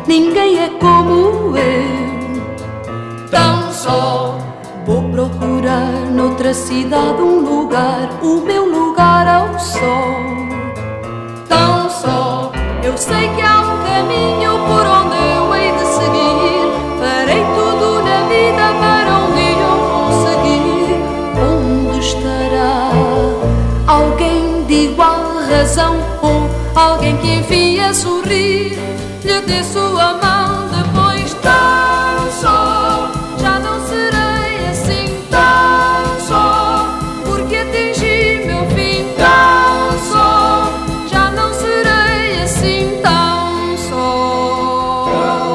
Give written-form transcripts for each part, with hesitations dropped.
ninguém é como eu. Tão só vou procurar noutra cidade um lugar, o meu lugar ao sol. Tão só eu sei que há um caminho por onde eu hei de seguir. Farei tudo na vida para um dia eu conseguir. Onde estará alguém de igual razão, ou alguém que enfim a sorrir lhe dê sua mão depois? Tão só já não serei assim, tão só porque atingi meu fim. Tão só já não serei assim, tão só,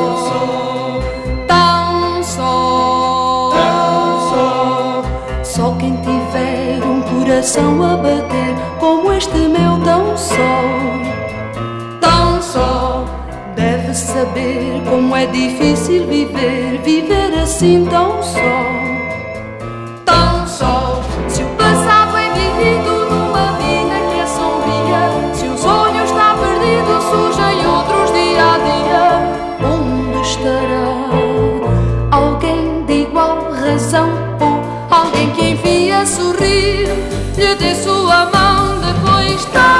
tão só, tão só. Só quem tiver um coração a bater como este meu tão só, deve saber como é difícil viver, viver assim tão só. Tão só, se o passado é vivido numa vida que é sombria, se o sonho está perdido, surgem outros dia a dia. Onde estará alguém de igual razão, ou alguém que enfim a sorrir lhe dê sua mão depois?